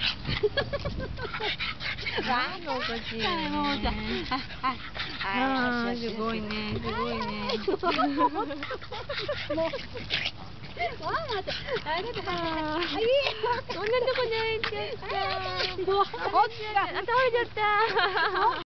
わー、心地いいね。 もうさ、 すごいね、すごいね。 もう。わあ、また。ありがとう。 こんなとこで行っちゃった。 もう、 あ、倒れちゃった。